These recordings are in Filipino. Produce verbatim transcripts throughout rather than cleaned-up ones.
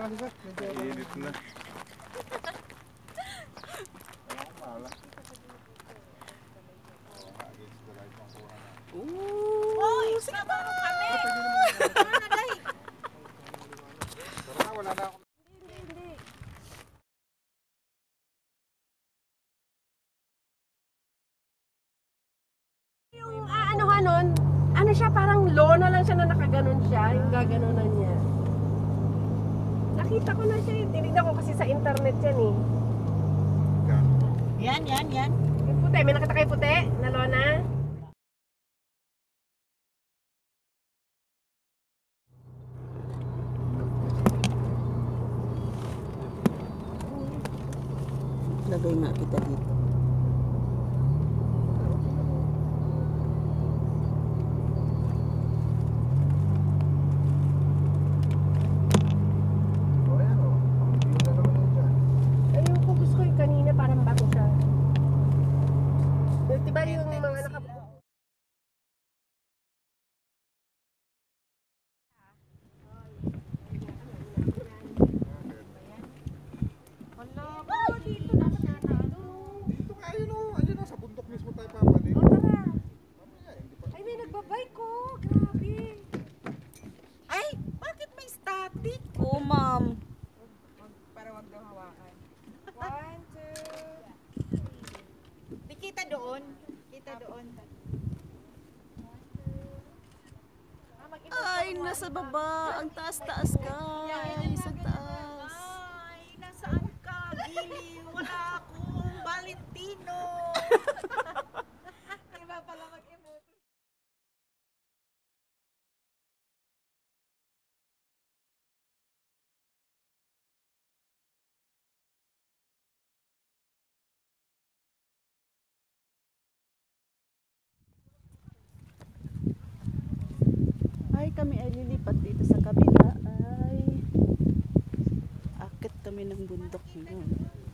Init na. Ooh, sige ba? Wala na ako. Yung aanuhan nun, ano siya, parang lona lang siya na nakaganon siya, yung gaganunan niya. Nakita ko na siya, tinignan ko kasi sa internet yan eh. Yan, yan, yan. Yung puti, may nakita kayo puti na lona? Lagay nga kita dito. Ayun ko, gusto ko yung kanina, parang bago siya. Diba yung mga nakabuko? Oo, ma'am. Para wag daw hawakan. One, two. Di kita doon. Kita doon. Ay, nasa baba. Ang taas-taas ka. Sa taas. Ay, nasaan ka? Gili, wala akong Valentino. Iba pala mag-emote. Ay, kami ay lilipat dito sa kabila. Ay, akit kami ng bundok ngayon.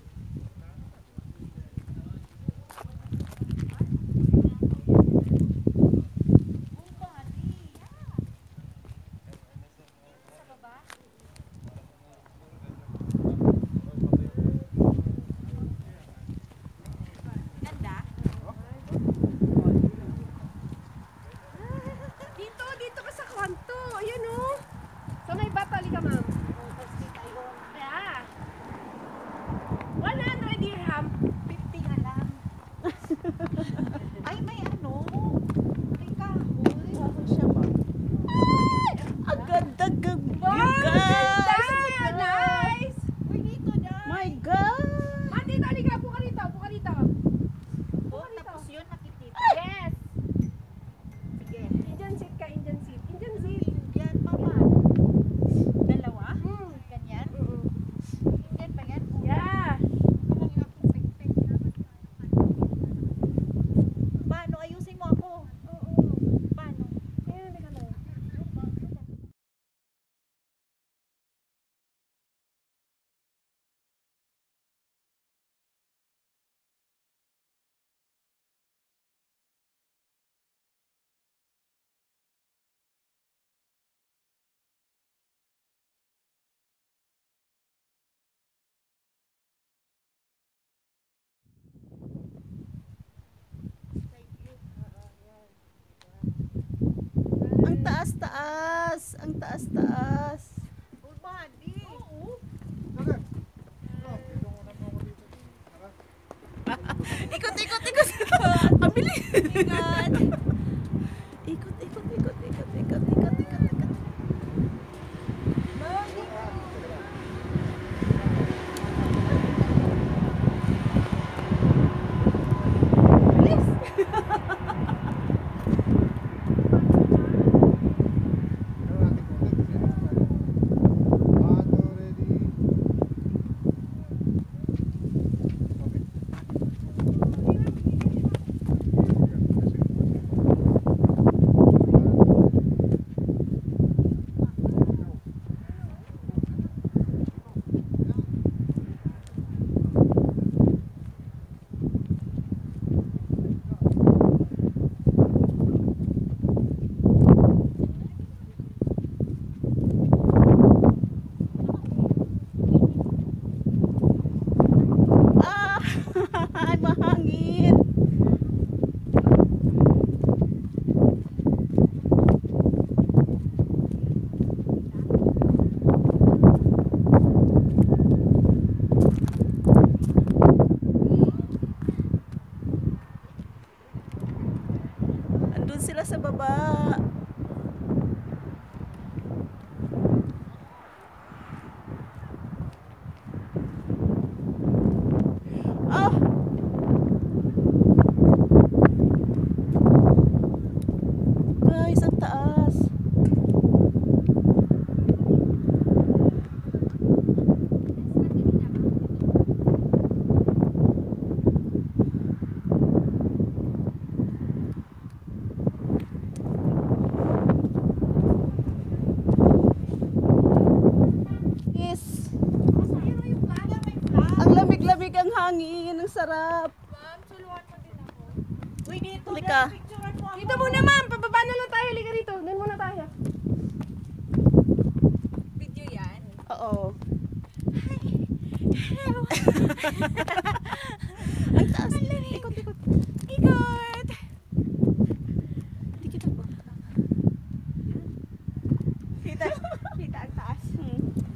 Ay, may ano? May kahoy. Kahoy siya ba? Ay! Ang ganda ka! You guys! Nice! Uy, dito na. My God! Mati, tali ka! Buka rito! Buka rito! Oh, tapos yun, nakikita. Yes! Sige. Indian seat ka, Indian seat. Indian seat. Yan, mama. Dalawa? Hmm. Ganyan? Yan ba yan? Yeah! Paano? Ayusin mo ako. Oo. Paano? Ayan, teka lang. Ang taas-taas! Ang taas-taas! Full body. Oo. Ikot, ikot, ikot! Ang bilis! Ikot! Ikot, ikot, ikot, ikot, ikot, ikot, ikot, ikot. Bilis! Nandun sila sa baba. Ah! Guys, ang taas. Is. Ang lamig-lamig ang hangin. Ang sarap. Ma'am, suluhan mo din ako. Uy, dito. Halika. Picturean mo ako. Dito muna ma'am, pababa na lang tayo. Halika dito, doon muna tayo. Video yan. Oo. Ang taas. Ikot, ikot. Ikot! Hindi kita ba? Kita, kita ang taas. Hmm.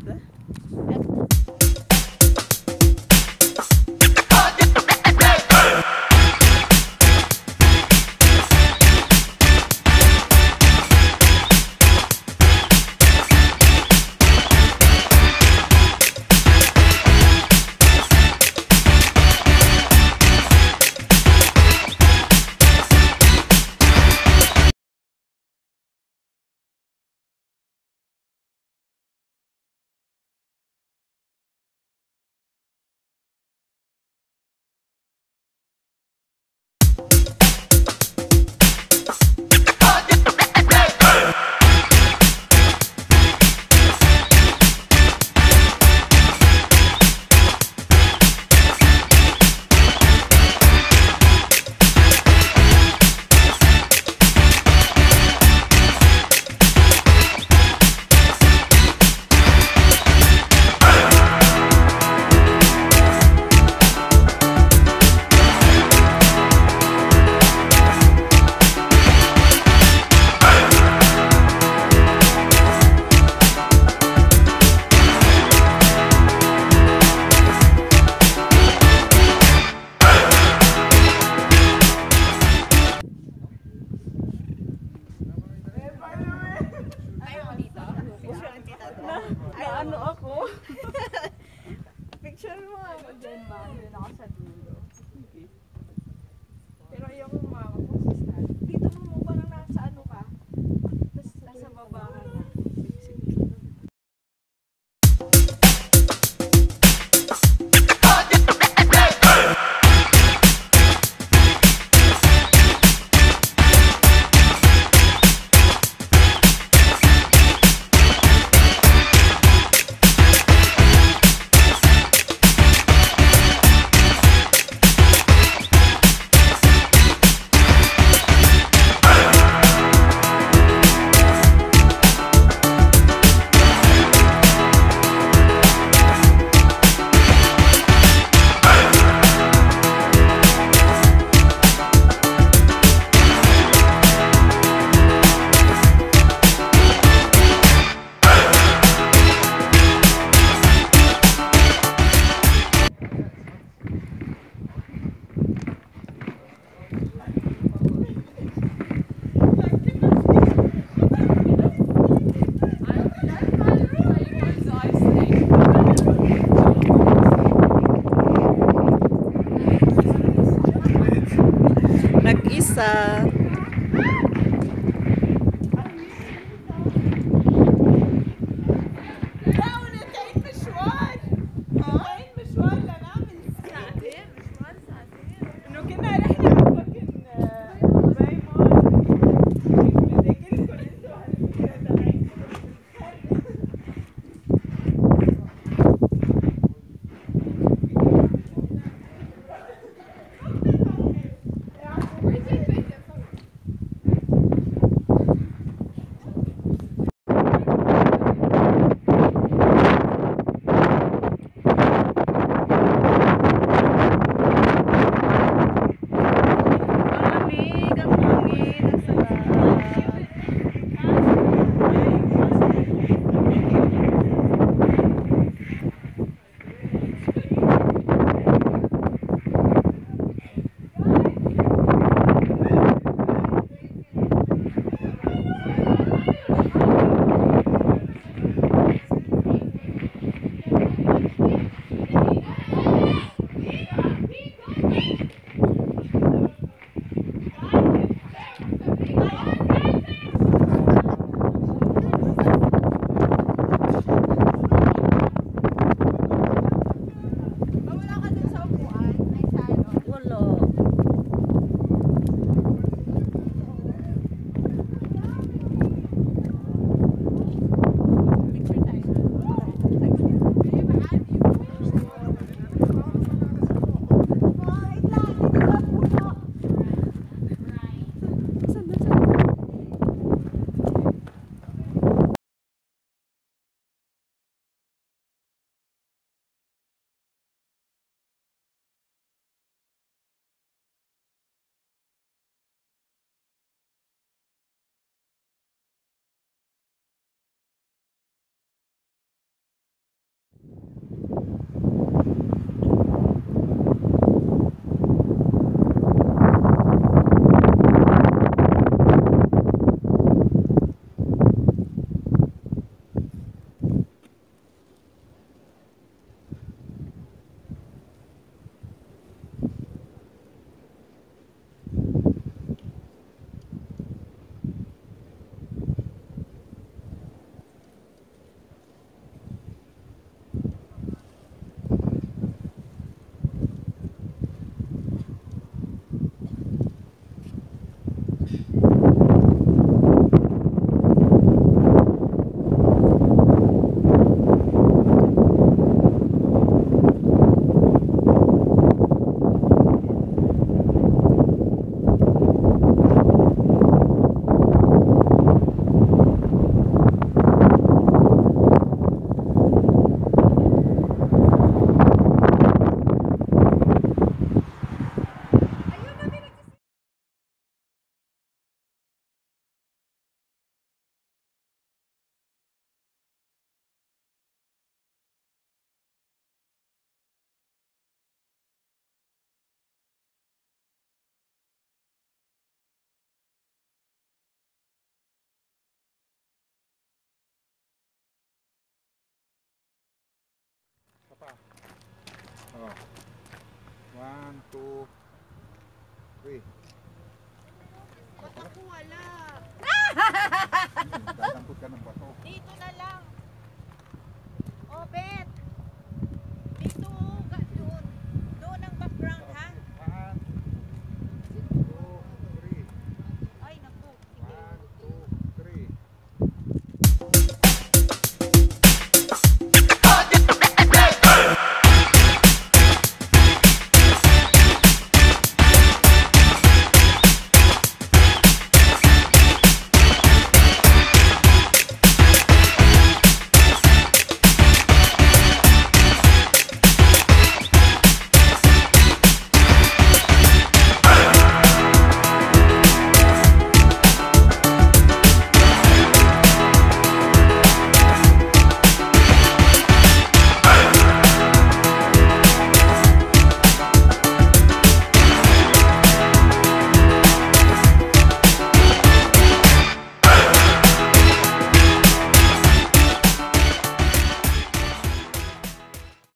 Ay, ano ako? Picture mo ako dyan, ma'am. Doon ako sa dulo. Pero ayoko makakapag-stand. Dito mo mo parang nasa ano ka. Tapos nasa baba ka na. Nag-isa. Oh. One, two, three. Ba't ako wala? Dadangkot ka ng bato. Dito na lang. Oh, Ben.